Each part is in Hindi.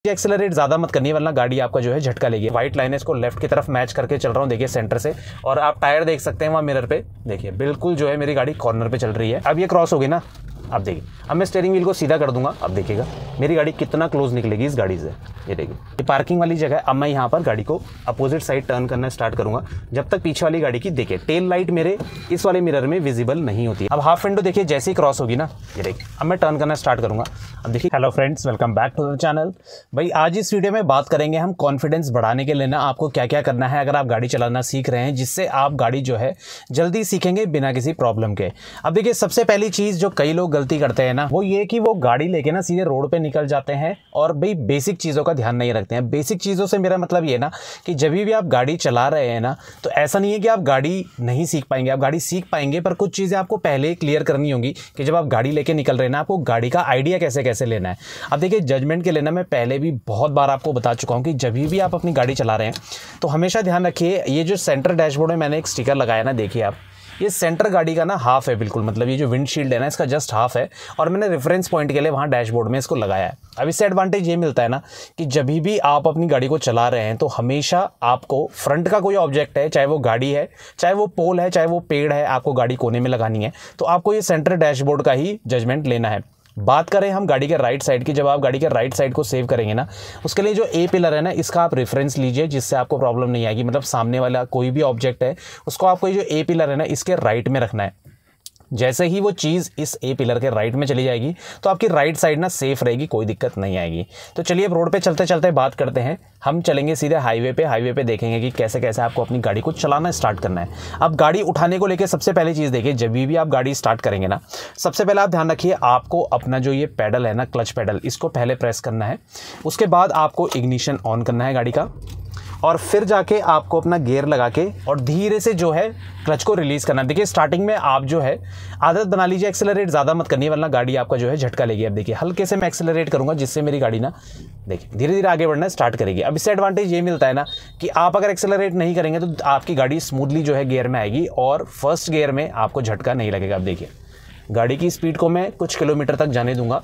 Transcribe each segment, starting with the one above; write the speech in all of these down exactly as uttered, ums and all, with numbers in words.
एक्सेलरेट ज़्यादा मत करनी वरना गाड़ी आपका जो है झटका लेगी। व्हाइट लाइन है, इसको लेफ्ट की तरफ मैच करके चल रहा हूँ, देखिए सेंटर से। और आप टायर देख सकते हैं वहाँ मिरर पे, देखिए बिल्कुल जो है मेरी गाड़ी कॉर्नर पे चल रही है। अब ये क्रॉस होगी ना, अब देखिए अब मैं स्टीयरिंग व्हील को सीधा कर दूंगा, अब देखिएगा मेरी गाड़ी कितना क्लोज निकलेगी इस गाड़ी से। ये देखिए ये पार्किंग वाली जगह है। अब मैं यहाँ पर गाड़ी को अपोजिट साइड टर्न करना स्टार्ट करूंगा जब तक पीछे वाली गाड़ी की देखिए टेल लाइट मेरे इस वाले मिरर में विजिबल नहीं होती। अब हाफ विंडो देखिए जैसे ही क्रॉस होगी ना, ये देखिए अब मैं टर्न करना स्टार्ट करूंगा। अब देखिए, hello friends, welcome back to the channel. भाई आज इस वीडियो में बात करेंगे हम कॉन्फिडेंस बढ़ाने के लिए ना आपको क्या क्या करना है अगर आप गाड़ी चलाना सीख रहे हैं, जिससे आप गाड़ी जो है जल्दी सीखेंगे बिना किसी प्रॉब्लम के। अब देखिए सबसे पहली चीज़ जो कई लोग गलती करते हैं ना, वो ये कि वो गाड़ी लेके ना सीधे रोड पे निकल जाते हैं और भाई बेसिक चीज़ों का ध्यान नहीं रखते हैं। बेसिक चीज़ों से मेरा मतलब ये ना कि जब भी आप गाड़ी चला रहे हैं ना, तो ऐसा नहीं है कि आप गाड़ी नहीं सीख पाएंगे, आप गाड़ी सीख पाएंगे, पर कुछ चीज़ें आपको पहले ही क्लियर करनी होंगी कि जब आप गाड़ी लेके निकल रहे हैं ना, आपको गाड़ी का आइडिया कैसे कैसे लेना है। अब देखिए जजमेंट के लेना मैं पहले भी बहुत बार आपको बता चुका हूँ कि जब भी आप अपनी गाड़ी चला रहे हैं तो हमेशा ध्यान रखिए, ये जो सेंटर डैशबोर्ड में मैंने एक स्टिकर लगाया ना, देखिए आप, ये सेंटर गाड़ी का ना हाफ है बिल्कुल, मतलब ये जो विंडशील्ड है ना इसका जस्ट हाफ है और मैंने रेफरेंस पॉइंट के लिए वहाँ डैशबोर्ड में इसको लगाया है। अब इससे एडवांटेज ये मिलता है ना कि जब भी आप अपनी गाड़ी को चला रहे हैं तो हमेशा आपको फ्रंट का कोई ऑब्जेक्ट है, चाहे वो गाड़ी है, चाहे वो पोल है, चाहे वो पेड़ है, आपको गाड़ी कोने में लगानी है तो आपको ये सेंटर डैशबोर्ड का ही जजमेंट लेना है। बात करें हम गाड़ी के राइट साइड की, जब आप गाड़ी के राइट साइड को सेव करेंगे ना, उसके लिए जो ए पिलर है ना, इसका आप रेफरेंस लीजिए जिससे आपको प्रॉब्लम नहीं आएगी। मतलब सामने वाला कोई भी ऑब्जेक्ट है उसको आपको ये जो ए पिलर है ना इसके राइट में रखना है। जैसे ही वो चीज़ इस ए पिलर के राइट में चली जाएगी तो आपकी राइट साइड ना सेफ रहेगी, कोई दिक्कत नहीं आएगी। तो चलिए अब रोड पे चलते चलते बात करते हैं, हम चलेंगे सीधे हाईवे पे। हाईवे पे देखेंगे कि कैसे कैसे आपको अपनी गाड़ी को चलाना स्टार्ट करना है। अब गाड़ी उठाने को लेकर सबसे पहले चीज़ देखिए, जब भी आप गाड़ी स्टार्ट करेंगे ना, सबसे पहले आप ध्यान रखिए आपको अपना जो ये पैडल है ना, क्लच पैडल, इसको पहले प्रेस करना है। उसके बाद आपको इग्निशन ऑन करना है गाड़ी का और फिर जाके आपको अपना गियर लगा के और धीरे से जो है क्लच को रिलीज़ करना है। देखिए स्टार्टिंग में आप जो है आदत बना लीजिए एक्सेलरेट ज़्यादा मत करनी वरना गाड़ी आपका जो है झटका लेगी। अब देखिए हल्के से मैं एक्सेलरेट करूंगा जिससे मेरी गाड़ी ना देखिए धीरे धीरे आगे बढ़ना स्टार्ट करेगी। अब इससे एडवांटेज ये मिलता है ना कि आप अगर एक्सेलरेट नहीं करेंगे तो आपकी गाड़ी स्मूथली जो है गियर में आएगी और फर्स्ट गियर में आपको झटका नहीं लगेगा। अब देखिए गाड़ी की स्पीड को मैं कुछ किलोमीटर तक जाने दूंगा,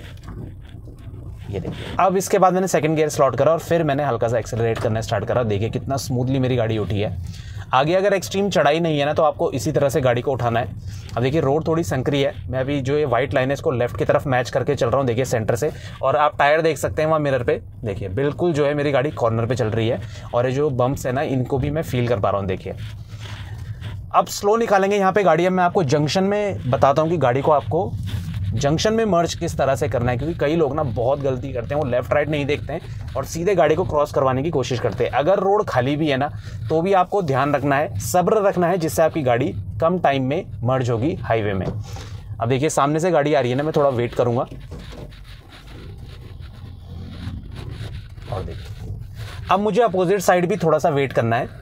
ये देखिए। अब इसके बाद मैंने सेकंड गियर स्लॉट करा और फिर मैंने हल्का सा एक्सेलरेट करना स्टार्ट करा, देखिए कितना स्मूथली मेरी गाड़ी उठी है। आगे अगर एक्सट्रीम चढ़ाई नहीं है ना तो आपको इसी तरह से गाड़ी को उठाना है। अब देखिए रोड थोड़ी संकरी है, मैं अभी जो ये व्हाइट लाइन है इसको लेफ्ट की तरफ मैच करके चल रहा हूँ, देखिए सेंटर से। और आप टायर देख सकते हैं वहाँ मिरर पे, देखिए बिल्कुल जो है मेरी गाड़ी कॉर्नर पे चल रही है और ये जो बम्प्स है ना इनको भी मैं फील कर पा रहा हूँ। देखिए अब स्लो निकालेंगे यहाँ पे गाड़ी। अब मैं आपको जंक्शन में बताता हूँ कि गाड़ी को आपको जंक्शन में मर्ज किस तरह से करना है, क्योंकि कई लोग ना बहुत गलती करते हैं, वो लेफ्ट राइट नहीं देखते हैं और सीधे गाड़ी को क्रॉस करवाने की कोशिश करते हैं। अगर रोड खाली भी है ना तो भी आपको ध्यान रखना है, सब्र रखना है, जिससे आपकी गाड़ी कम टाइम में मर्ज होगी हाईवे में। अब देखिए सामने से गाड़ी आ रही है ना, मैं थोड़ा वेट करूंगा और देखिए अब मुझे अपोजिट साइड भी थोड़ा सा वेट करना है।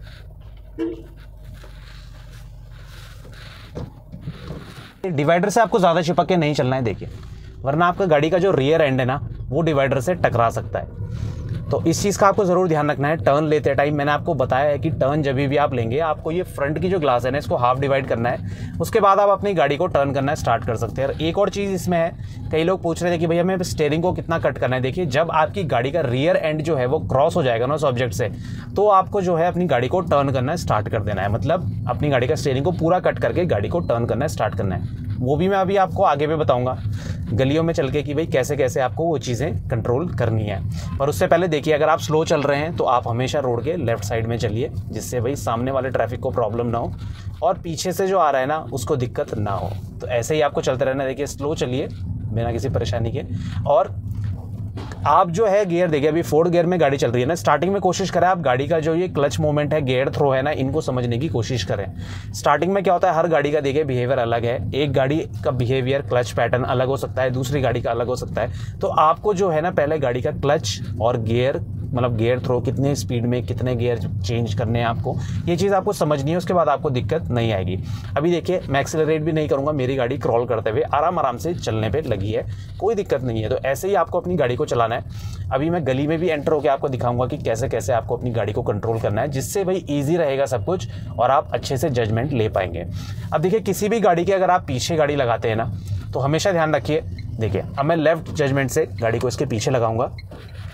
डिवाइडर से आपको ज़्यादा चिपक के नहीं चलना है देखिए, वरना आपका गाड़ी का जो रियर एंड है ना वो डिवाइडर से टकरा सकता है। तो इस चीज़ का आपको ज़रूर ध्यान रखना है। टर्न लेते टाइम मैंने आपको बताया है कि टर्न जब भी आप लेंगे आपको ये फ्रंट की जो ग्लास है ना इसको हाफ डिवाइड करना है, उसके बाद आप अपनी गाड़ी को टर्न करना स्टार्ट कर सकते हैं। और एक और चीज़ इसमें है, कई लोग पूछ रहे थे कि भैया हमें स्टीयरिंग को कितना कट करना है। देखिए जब आपकी गाड़ी का रियर एंड जो है वो क्रॉस हो जाएगा ना उस ऑब्जेक्ट से, तो आपको जो है अपनी गाड़ी को टर्न करना स्टार्ट कर देना है। मतलब अपनी गाड़ी का स्टीयरिंग को पूरा कट करके गाड़ी को टर्न करना स्टार्ट करना है। वो भी मैं अभी आपको आगे भी बताऊंगा गलियों में चल के कि भाई कैसे कैसे आपको वो चीज़ें कंट्रोल करनी है। पर उससे पहले देखिए अगर आप स्लो चल रहे हैं तो आप हमेशा रोड के लेफ्ट साइड में चलिए, जिससे भाई सामने वाले ट्रैफिक को प्रॉब्लम ना हो और पीछे से जो आ रहा है ना उसको दिक्कत ना हो। तो ऐसे ही आपको चलते रहना। देखिए स्लो चलिए बिना किसी परेशानी के। और आप जो है गियर देखिए, अभी फोर्थ गियर में गाड़ी चल रही है ना, स्टार्टिंग में कोशिश करें आप गाड़ी का जो ये क्लच मूवमेंट है, गियर थ्रो है ना, इनको समझने की कोशिश करें। स्टार्टिंग में क्या होता है, हर गाड़ी का देखिए बिहेवियर अलग है। एक गाड़ी का बिहेवियर क्लच पैटर्न अलग हो सकता है, दूसरी गाड़ी का अलग हो सकता है। तो आपको जो है ना पहले गाड़ी का क्लच और गियर, मतलब गियर थ्रो कितने स्पीड में कितने गियर चेंज करने हैं आपको, ये चीज़ आपको समझनी है। उसके बाद आपको दिक्कत नहीं आएगी। अभी देखिए मैं एक्सेलरेट भी नहीं करूँगा, मेरी गाड़ी क्रॉल करते हुए आराम आराम से चलने पे लगी है, कोई दिक्कत नहीं है। तो ऐसे ही आपको अपनी गाड़ी को चलाना है। अभी मैं गली में भी एंटर होकर आपको दिखाऊंगा कि कैसे कैसे आपको अपनी गाड़ी को कंट्रोल करना है, जिससे भाई ईजी रहेगा सब कुछ और आप अच्छे से जजमेंट ले पाएंगे। अब देखिए किसी भी गाड़ी की अगर आप पीछे गाड़ी लगाते हैं ना तो हमेशा ध्यान रखिए, देखिए अब मैं लेफ्ट जजमेंट से गाड़ी को इसके पीछे लगाऊंगा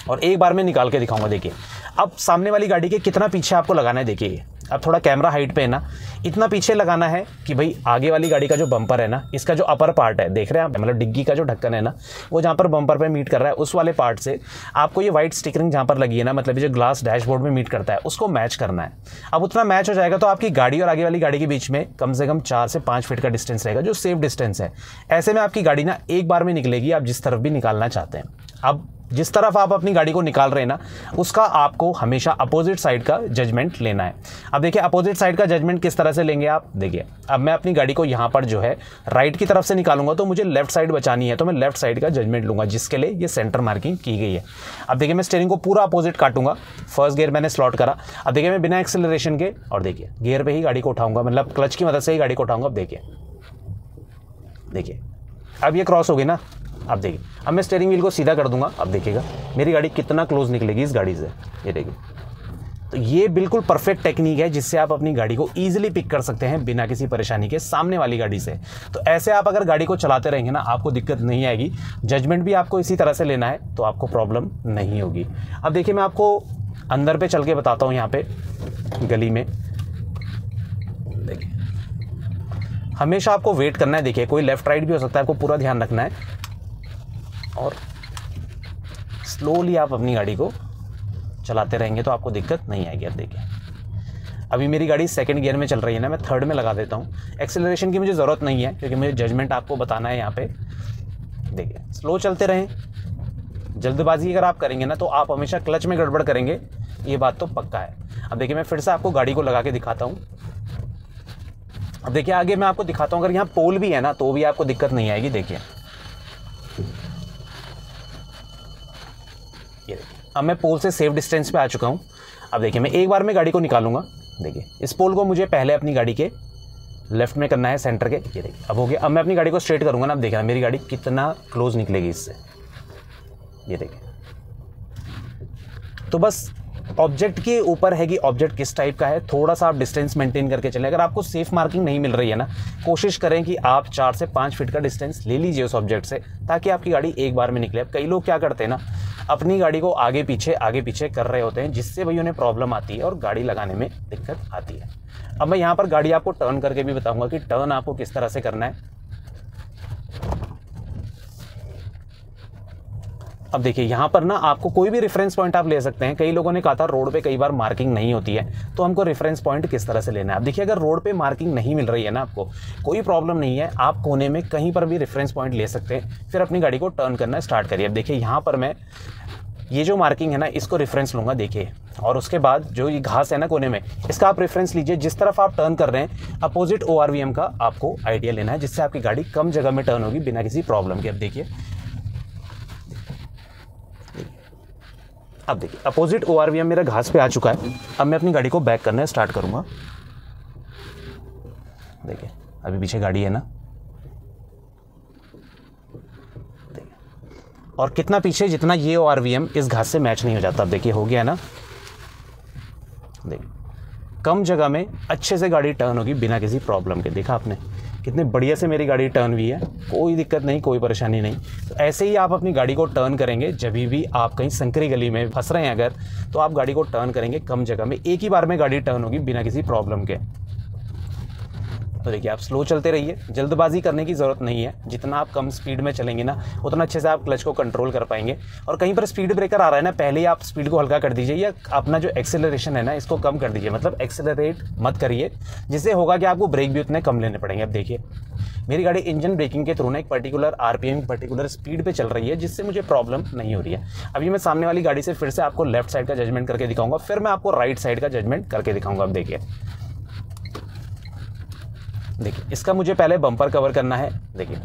और एक बार में निकाल के दिखाऊंगा। देखिए अब सामने वाली गाड़ी के कितना पीछे आपको लगाना है। देखिए अब थोड़ा कैमरा हाइट पे है ना, इतना पीछे लगाना है कि भाई आगे वाली गाड़ी का जो बम्पर है ना, इसका जो अपर पार्ट है, देख रहे हैं आप, मतलब डिग्गी का जो ढक्कन है ना, वो जहाँ पर बम्पर पे मीट कर रहा है उस वाले पार्ट से आपको ये वाइट स्टिकरिंग जहाँ पर लगी है ना, मतलब जो ग्लास डैशबोर्ड में मीट करता है, उसको मैच करना है। अब उतना मैच हो जाएगा तो आपकी गाड़ी और आगे वाली गाड़ी के बीच में कम से कम चार से पाँच फीट का डिस्टेंस रहेगा, जो सेफ डिस्टेंस है। ऐसे में आपकी गाड़ी ना एक बार में निकलेगी, आप जिस तरफ भी निकालना चाहते हैं। अब जिस तरफ आप अपनी गाड़ी को निकाल रहे हैं ना, उसका आपको हमेशा अपोजिट साइड का जजमेंट लेना है। अब देखिए अपोजिट साइड का जजमेंट किस तरह से लेंगे आप। देखिए अब मैं अपनी गाड़ी को यहाँ पर जो है राइट की तरफ से निकालूंगा, तो मुझे लेफ्ट साइड बचानी है, तो मैं लेफ्ट साइड का जजमेंट लूंगा, जिसके लिए ये सेंटर मार्किंग की गई है। अब देखिए मैं स्टीयरिंग को पूरा अपोजिट काटूंगा, फर्स्ट गियर मैंने स्लॉट करा। अब देखिए मैं बिना एक्सेलरेशन के, और देखिए गियर पर ही गाड़ी को उठाऊंगा, मतलब क्लच की मदद से ही गाड़ी को उठाऊंगा। अब देखिए देखिए अब ये क्रॉस हो गई ना। अब देखिए अब मैं स्टीयरिंग व्हील को सीधा कर दूंगा। अब देखिएगा मेरी गाड़ी कितना क्लोज निकलेगी इस गाड़ी से, ये देखिए। तो ये बिल्कुल परफेक्ट टेक्निक है जिससे आप अपनी गाड़ी को ईजिली पिक कर सकते हैं बिना किसी परेशानी के सामने वाली गाड़ी से। तो ऐसे आप अगर गाड़ी को चलाते रहेंगे ना, आपको दिक्कत नहीं आएगी। जजमेंट भी आपको इसी तरह से लेना है तो आपको प्रॉब्लम नहीं होगी। अब देखिए मैं आपको अंदर पे चल के बताता हूँ, यहाँ पे गली में देखिए हमेशा आपको वेट करना है। देखिए कोई लेफ्ट राइट भी हो सकता है, आपको पूरा ध्यान रखना है और स्लोली आप अपनी गाड़ी को चलाते रहेंगे तो आपको दिक्कत नहीं आएगी। अब देखिए अभी मेरी गाड़ी सेकंड गियर में चल रही है ना, मैं थर्ड में लगा देता हूँ। एक्सेलरेशन की मुझे ज़रूरत नहीं है क्योंकि मुझे जजमेंट आपको बताना है यहाँ पे। देखिए स्लो चलते रहें, जल्दबाजी अगर आप करेंगे ना तो आप हमेशा क्लच में गड़बड़ करेंगे, ये बात तो पक्का है। अब देखिए मैं फिर से आपको गाड़ी को लगा के दिखाता हूँ। अब देखिए आगे मैं आपको दिखाता हूँ, अगर यहाँ पोल भी है ना तो भी आपको दिक्कत नहीं आएगी। देखिए ये देखिए अब मैं पोल से सेफ डिस्टेंस पे आ चुका हूँ। अब देखिए मैं एक बार में गाड़ी को निकालूंगा। देखिए इस पोल को मुझे पहले अपनी गाड़ी के लेफ्ट में करना है, सेंटर के। ये देखिए अब हो गया। अब मैं अपनी गाड़ी को स्ट्रेट करूंगा ना, अब देखिए मेरी गाड़ी कितना क्लोज निकलेगी इससे, ये देखिए। तो बस ऑब्जेक्ट के ऊपर है कि ऑब्जेक्ट किस टाइप का है, थोड़ा सा आप डिस्टेंस मेंटेन करके चलें। अगर आपको सेफ मार्किंग नहीं मिल रही है ना, कोशिश करें कि आप चार से पाँच फीट का डिस्टेंस ले लीजिए उस ऑब्जेक्ट से, ताकि आपकी गाड़ी एक बार में निकले। अब कई लोग क्या करते हैं ना, अपनी गाड़ी को आगे पीछे आगे पीछे कर रहे होते हैं, जिससे भाई उन्हें प्रॉब्लम आती है और गाड़ी लगाने में दिक्कत आती है। अब मैं यहाँ पर गाड़ी आपको टर्न करके भी बताऊँगा कि टर्न आपको किस तरह से करना है। अब देखिए यहाँ पर ना आपको कोई भी रेफरेंस पॉइंट आप ले सकते हैं। कई लोगों ने कहा था रोड पे कई बार मार्किंग नहीं होती है, तो हमको रेफरेंस पॉइंट किस तरह से लेना है। अब देखिए अगर रोड पे मार्किंग नहीं मिल रही है ना, आपको कोई प्रॉब्लम नहीं है, आप कोने में कहीं पर भी रेफरेंस पॉइंट ले सकते हैं, फिर अपनी गाड़ी को टर्न करना स्टार्ट करिए। अब देखिए यहाँ पर मैं ये जो मार्किंग है ना, इसको रेफरेंस लूँगा। देखिए और उसके बाद जो ये घास है ना कोने में, इसका आप रेफरेंस लीजिए। जिस तरफ आप टर्न कर रहे हैं opposite O R V M का आपको आइडिया लेना है, जिससे आपकी गाड़ी कम जगह में टर्न होगी बिना किसी प्रॉब्लम के। अब देखिए अब देखिए opposite O R V M मेरा घास पे आ चुका है। अब मैं अपनी गाड़ी को बैक करना स्टार्ट करूँगा। देखिए अभी पीछे गाड़ी है ना, देखिए और कितना पीछे, जितना ये ओ आर वी एम इस घास से मैच नहीं हो जाता। अब देखिए हो गया ना, देखिए कम जगह में अच्छे से गाड़ी टर्न होगी बिना किसी प्रॉब्लम के। देखा आपने कितने बढ़िया से मेरी गाड़ी टर्न हुई है, कोई दिक्कत नहीं, कोई परेशानी नहीं। तो ऐसे ही आप अपनी गाड़ी को टर्न करेंगे। जब भी आप कहीं संकरी गली में फंस रहे हैं अगर, तो आप गाड़ी को टर्न करेंगे कम जगह में, एक ही बार में गाड़ी टर्न होगी बिना किसी प्रॉब्लम के। तो देखिए आप स्लो चलते रहिए, जल्दबाजी करने की ज़रूरत नहीं है। जितना आप कम स्पीड में चलेंगे ना, उतना अच्छे से आप क्लच को कंट्रोल कर पाएंगे। और कहीं पर स्पीड ब्रेकर आ रहा है ना, पहले ही आप स्पीड को हल्का कर दीजिए, या अपना जो एक्सेलरेशन है ना इसको कम कर दीजिए, मतलब एक्सेलरेट मत करिए, जिससे होगा कि आपको ब्रेक भी उतने कम लेने पड़ेंगे। अब देखिए मेरी गाड़ी इंजन ब्रेकिंग के थ्रू ना एक पर्टिकुलर आरपीएम पर्टिकुलर स्पीड पे चल रही है, जिससे मुझे प्रॉब्लम नहीं हो रही है। अभी मैं सामने वाली गाड़ी से फिर से आपको लेफ्ट साइड का जजमेंट करके दिखाऊंगा, फिर मैं आपको राइट साइड का जजमेंट करके दिखाऊंगा। अब देखिए देखिए इसका मुझे पहले बम्पर कवर करना है। देखिए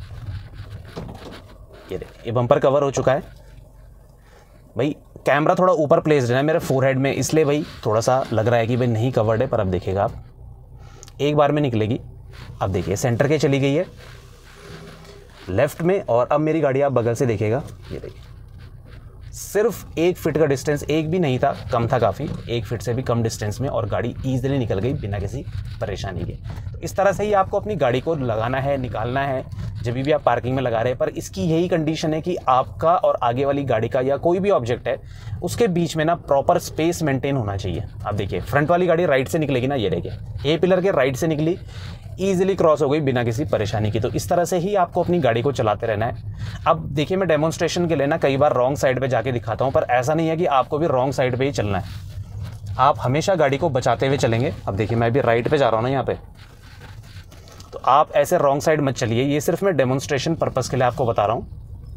ये देखिए ये बम्पर कवर हो चुका है। भाई कैमरा थोड़ा ऊपर प्लेस्ड है मेरे फोरहेड में, इसलिए भाई थोड़ा सा लग रहा है कि भाई नहीं कवर्ड है, पर अब देखिएगा आप एक बार में निकलेगी। अब देखिए सेंटर के चली गई है लेफ्ट में, और अब मेरी गाड़ी आप बगल से देखिएगा, ये देखिए सिर्फ एक फिट का डिस्टेंस, एक भी नहीं था, कम था काफ़ी, एक फिट से भी कम डिस्टेंस में, और गाड़ी ईजिली निकल गई बिना किसी परेशानी के। तो इस तरह से ही आपको अपनी गाड़ी को लगाना है, निकालना है जब भी आप पार्किंग में लगा रहे हैं। पर इसकी यही कंडीशन है कि आपका और आगे वाली गाड़ी का या कोई भी ऑब्जेक्ट है उसके बीच में ना प्रॉपर स्पेस मेंटेन होना चाहिए। आप देखिए फ्रंट वाली गाड़ी राइट से निकलेगी ना, ये देखिए ए पिलर के राइट से निकली, ईजिली क्रॉस हो गई बिना किसी परेशानी की। तो इस तरह से ही आपको अपनी गाड़ी को चलाते रहना है। अब देखिए मैं डेमोन्स्ट्रेशन के लिए ना कई बार रॉन्ग साइड पे जाके दिखाता हूँ, पर ऐसा नहीं है कि आपको भी रॉन्ग साइड पे ही चलना है। आप हमेशा गाड़ी को बचाते हुए चलेंगे। अब देखिए मैं भी राइट पे जा रहा हूँ ना यहाँ पे, तो आप ऐसे रॉन्ग साइड मत चलिए। ये सिर्फ मैं डेमोन्स्ट्रेशन पर्पज़ के लिए आपको बता रहा हूँ।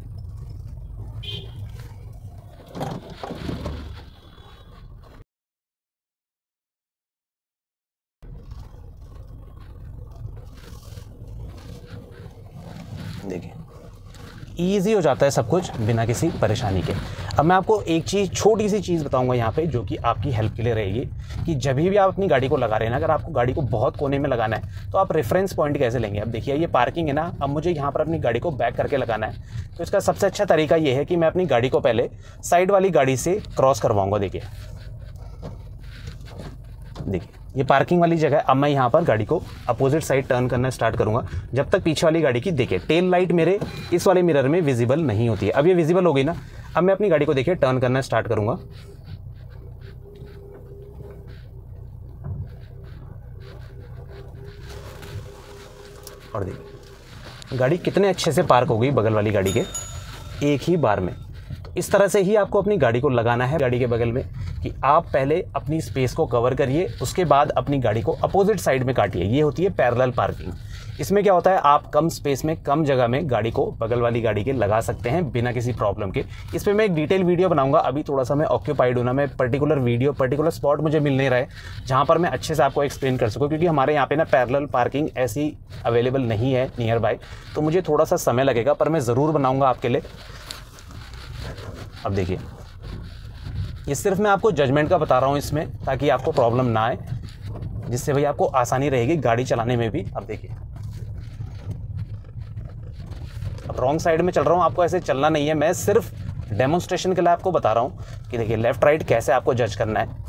देखिए ईजी हो जाता है सब कुछ बिना किसी परेशानी के। अब मैं आपको एक चीज़, छोटी सी चीज़ बताऊंगा यहाँ पे जो कि आपकी हेल्प के लिए रहेगी कि जब भी आप अपनी गाड़ी को लगा रहे हैं ना, अगर आपको गाड़ी को बहुत कोने में लगाना है तो आप रेफरेंस पॉइंट कैसे लेंगे। अब देखिए ये पार्किंग है ना, अब मुझे यहाँ पर अपनी गाड़ी को बैक करके लगाना है, तो इसका सबसे अच्छा तरीका ये है कि मैं अपनी गाड़ी को पहले साइड वाली गाड़ी से क्रॉस करवाऊँगा। देखिए देखिए ये पार्किंग वाली जगह है। अब मैं यहाँ पर गाड़ी को अपोजिट साइड टर्न करना स्टार्ट करूँगा जब तक पीछे वाली गाड़ी की, देखिए टेल लाइट मेरे इस वाले मिरर में विजिबल नहीं होती है। अब ये विजिबल हो गई ना, अब मैं अपनी गाड़ी को देखिए टर्न करना स्टार्ट करूँगा। और देखिए गाड़ी कितने अच्छे से पार्क हो गई बगल वाली गाड़ी के एक ही बार में। तो इस तरह से ही आपको अपनी गाड़ी को लगाना है गाड़ी के बगल में कि आप पहले अपनी स्पेस को कवर करिए, उसके बाद अपनी गाड़ी को अपोजिट साइड में काटिए। ये होती है पैरेलल पार्किंग। इसमें क्या होता है, आप कम स्पेस में, कम जगह में गाड़ी को बगल वाली गाड़ी के लगा सकते हैं बिना किसी प्रॉब्लम के। इस पर मैं एक डिटेल वीडियो बनाऊंगा। अभी थोड़ा सा मैं ऑक्यूपाइड हूँ ना, मैं पर्टिकुलर वीडियो, पर्टिकुलर स्पॉट मुझे मिल नहीं रहा है जहाँ पर मैं अच्छे से आपको एक्सप्लेन कर सकूँ, क्योंकि हमारे यहाँ पे ना पैरेलल पार्किंग ऐसी अवेलेबल नहीं है नियर बाय, तो मुझे थोड़ा सा समय लगेगा, पर मैं ज़रूर बनाऊँगा आपके लिए। अब देखिए ये सिर्फ मैं आपको जजमेंट का बता रहा हूँ इसमें, ताकि आपको प्रॉब्लम ना आए, जिससे भाई आपको आसानी रहेगी गाड़ी चलाने में भी। अब देखिए अब रॉन्ग साइड में चल रहा हूँ, आपको ऐसे चलना नहीं है, मैं सिर्फ डेमोन्स्ट्रेशन के लिए आपको बता रहा हूँ कि देखिए लेफ्ट राइट कैसे आपको जज करना है।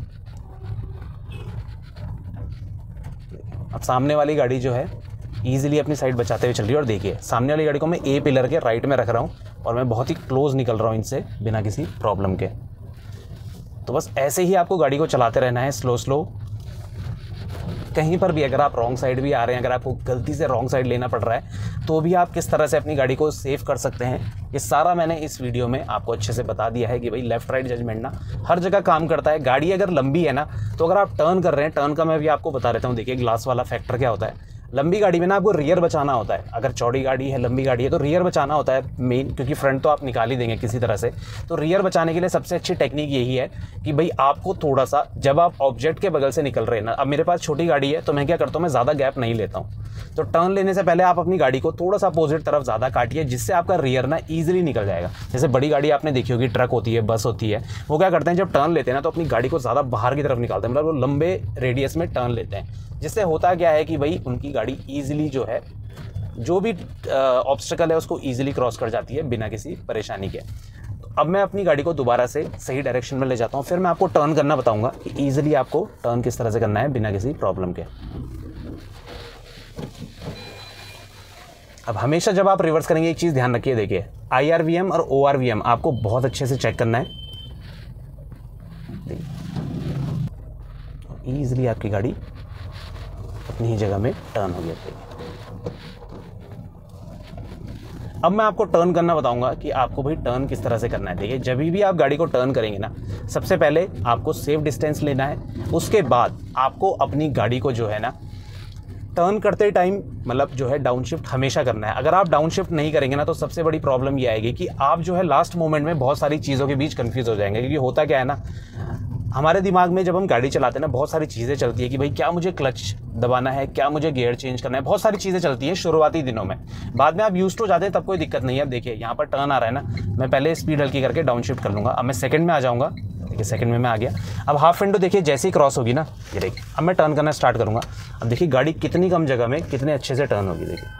अब सामने वाली गाड़ी जो है ईजिली अपनी साइड बचाते हुए चल रही है, और देखिए सामने वाली गाड़ी को मैं ए पिलर के राइट में रख रहा हूँ और मैं बहुत ही क्लोज निकल रहा हूँ इनसे बिना किसी प्रॉब्लम के। तो बस ऐसे ही आपको गाड़ी को चलाते रहना है स्लो स्लो। कहीं पर भी अगर आप रॉन्ग साइड भी आ रहे हैं, अगर आपको गलती से रॉन्ग साइड लेना पड़ रहा है, तो भी आप किस तरह से अपनी गाड़ी को सेव कर सकते हैं, ये सारा मैंने इस वीडियो में आपको अच्छे से बता दिया है कि भाई लेफ्ट राइट जजमेंट ना हर जगह काम करता है। गाड़ी अगर लंबी है ना, तो अगर आप टर्न कर रहे हैं, टर्न का मैं भी आपको बता देता हूँ। देखिए ग्लास वाला फैक्टर क्या होता है, लंबी गाड़ी में ना आपको रियर बचाना होता है। अगर चौड़ी गाड़ी है, लंबी गाड़ी है, तो रियर बचाना होता है मेन, क्योंकि फ्रंट तो आप निकाल ही देंगे किसी तरह से। तो रियर बचाने के लिए सबसे अच्छी टेक्निक यही है कि भाई आपको थोड़ा सा, जब आप ऑब्जेक्ट के बगल से निकल रहे हैं ना, अब मेरे पास छोटी गाड़ी है तो मैं क्या करता हूँ, मैं ज़्यादा गैप नहीं लेता हूँ। तो टर्न लेने से पहले आप अपनी गाड़ी को थोड़ा सा अपोजिट तरफ ज़्यादा काटिए, जिससे आपका रियर ना ईजिली निकल जाएगा। जैसे बड़ी गाड़ी आपने देखी होगी, ट्रक होती है, बस होती है, वो क्या करते हैं जब टर्न लेते हैं ना, तो अपनी गाड़ी को ज़्यादा बाहर की तरफ निकालते हैं, मतलब वो लंबे रेडियस में टर्न लेते हैं। जिससे होता क्या है कि भाई उनकी गाड़ी ईजिली जो है, जो भी ऑब्स्टेकल है उसको ईजिली क्रॉस कर जाती है बिना किसी परेशानी के। तो अब मैं अपनी गाड़ी को दोबारा से सही डायरेक्शन में ले जाता हूँ, फिर मैं आपको टर्न करना बताऊँगा कि ईजिली आपको टर्न किस तरह से करना है बिना किसी प्रॉब्लम के। अब हमेशा जब आप रिवर्स करेंगे एक चीज़ ध्यान रखिए, देखिए आई आर वी एम और ओ आर वी एम आपको बहुत अच्छे से चेक करना है। ईजिली आपकी गाड़ी अपनी ही जगह में टर्न हो जाती है। अब मैं आपको टर्न करना बताऊंगा कि आपको भाई टर्न किस तरह से करना है। देखिए जब भी आप गाड़ी को टर्न करेंगे ना, सबसे पहले आपको सेफ डिस्टेंस लेना है। उसके बाद आपको अपनी गाड़ी को जो है ना, टर्न करते टाइम मतलब जो है डाउन शिफ्ट हमेशा करना है। अगर आप डाउन शिफ्ट नहीं करेंगे ना, तो सबसे बड़ी प्रॉब्लम ये आएगी कि आप जो है लास्ट मोमेंट में बहुत सारी चीज़ों के बीच कंफ्यूज हो जाएंगे। क्योंकि होता क्या है ना, हमारे दिमाग में जब हम गाड़ी चलाते हैं ना, बहुत सारी चीज़ें चलती है कि भाई क्या मुझे क्लच दबाना है, क्या मुझे गियर चेंज करना है, बहुत सारी चीज़ें चलती हैं शुरुआती दिनों में। बाद में आप यूज्ड हो जाते हैं तब कोई दिक्कत नहीं है। अब देखिए यहाँ पर टर्न आ रहा है ना, मैं पहले स्पीड हल्की करके डाउन शिफ्ट कर लूँगा। अब मैं सेकंड में आ जाऊँगा, देखिए सेकंड में मैं आ गया। अब हाफ विंडो देखिए जैसे ही क्रॉस होगी ना, ये देखिए अब मैं टर्न करना स्टार्ट करूँगा। अब देखिए गाड़ी कितनी कम जगह में कितने अच्छे से टर्न होगी। देखिए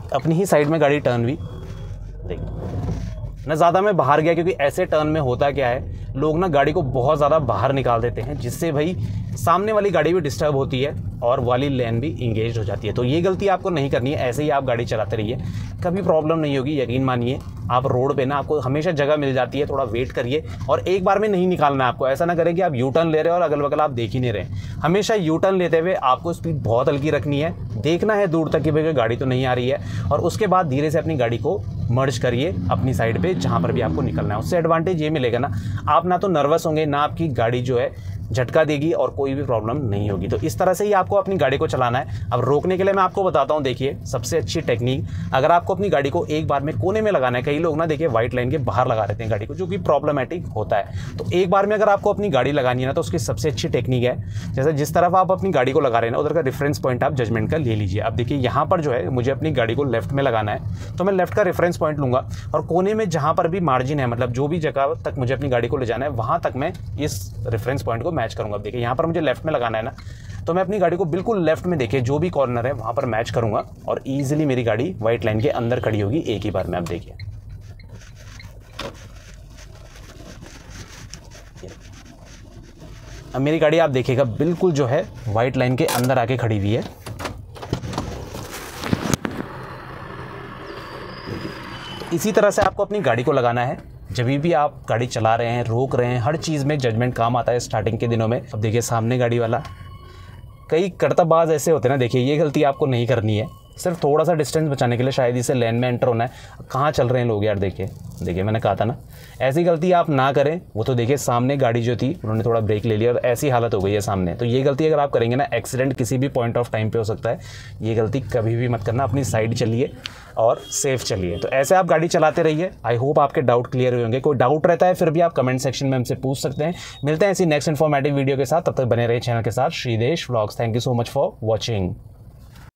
अपनी ही साइड में गाड़ी टर्न भी देखिए ना, ज़्यादा मैं बाहर गया क्योंकि ऐसे टर्न में होता क्या है, लोग ना गाड़ी को बहुत ज़्यादा बाहर निकाल देते हैं, जिससे भाई सामने वाली गाड़ी भी डिस्टर्ब होती है और वाली लेन भी इंगेज हो जाती है। तो ये गलती आपको नहीं करनी है, ऐसे ही आप गाड़ी चलाते रहिए, कभी प्रॉब्लम नहीं होगी, यकीन मानिए। आप रोड पे ना आपको हमेशा जगह मिल जाती है, थोड़ा वेट करिए और एक बार में नहीं निकालना है आपको। ऐसा ना करें कि आप यू टर्न ले रहे हो और अगल बगल आप देख ही नहीं रहे। हमेशा यू टर्न लेते हुए आपको स्पीड बहुत हल्की रखनी है, देखना है दूर तक कि भाई गाड़ी तो नहीं आ रही है, और उसके बाद धीरे से अपनी गाड़ी को मर्ज करिए अपनी साइड पे जहाँ पर भी आपको निकलना है। उससे एडवांटेज ये मिलेगा ना, आप ना तो नर्वस होंगे, ना आपकी गाड़ी जो है झटका देगी और कोई भी प्रॉब्लम नहीं होगी। तो इस तरह से ही आपको अपनी गाड़ी को चलाना है। अब रोकने के लिए मैं आपको बताता हूँ, देखिए सबसे अच्छी टेक्निक, अगर आपको अपनी गाड़ी को एक बार में कोने में लगाना है, कई लोग ना देखिए व्हाइट लाइन के बाहर लगा देते हैं गाड़ी को, जो कि प्रॉब्लमेटिक होता है। तो एक बार में अगर आपको अपनी गाड़ी लगानी है ना, तो उसकी सबसे अच्छी टेक्निक है, जैसे जिस तरफ आप अपनी गाड़ी को लगा रहे हैं ना, उधर का रेफरेंस पॉइंट आप जजमेंट का ले लीजिए। अब देखिए यहाँ पर जो है मुझे अपनी गाड़ी को लेफ्ट में लगाना है, तो मैं लेफ्ट का रेफरेंस पॉइंट लूँगा और कोने में जहाँ पर भी मार्जिन है, मतलब जो भी जगह तक मुझे अपनी गाड़ी को ले जाना है, वहाँ तक मैं इस रेफरेंस पॉइंट को मैच करूँगा। अब देखिए यहाँ पर मुझे लेफ्ट में लगाना है ना, तो मैं अपनी गाड़ी को बिल्कुल लेफ्ट में देखिए जो भी कॉर्नर है वहाँ पर मैच करूँगा और ईजिली मेरी गाड़ी व्हाइट लाइन के अंदर खड़ी होगी एक ही बार में। आप देखिए अब मेरी गाड़ी आप देखिएगा बिल्कुल जो है व्हाइट लाइन के अंदर आके खड़ी हुई है। इसी तरह से आपको अपनी गाड़ी को लगाना है जब भी आप गाड़ी चला रहे हैं, रोक रहे हैं, हर चीज़ में जजमेंट काम आता है स्टार्टिंग के दिनों में। अब देखिए सामने गाड़ी वाला, कई करतबाज ऐसे होते हैं ना, देखिए ये गलती आपको नहीं करनी है, सिर्फ थोड़ा सा डिस्टेंस बचाने के लिए, शायद इसे लेन में एंटर होना है। कहाँ चल रहे हैं लोग यार, देखिए देखिए मैंने कहा था ना, ऐसी गलती आप ना करें। वो तो देखिए सामने गाड़ी जो थी उन्होंने थोड़ा ब्रेक ले लिया और ऐसी हालत हो गई है सामने। तो ये गलती अगर आप करेंगे ना, एक्सीडेंट किसी भी पॉइंट ऑफ टाइम पे हो सकता है। ये गलती कभी भी मत करना, अपनी साइड चलिए और सेफ चलिए। तो ऐसे आप गाड़ी चलाते रहिए। आई होप आपके डाउट क्लियर हुए होंगे। कोई डाउट रहता है फिर भी आप कमेंट सेक्शन में हमसे पूछ सकते हैं। मिलते हैं ऐसी नेक्स्ट इन्फॉर्मेटिव वीडियो के साथ, तब तक बने रहे चैनल के साथ। Shridesh vlogs. Thank you so much for watching.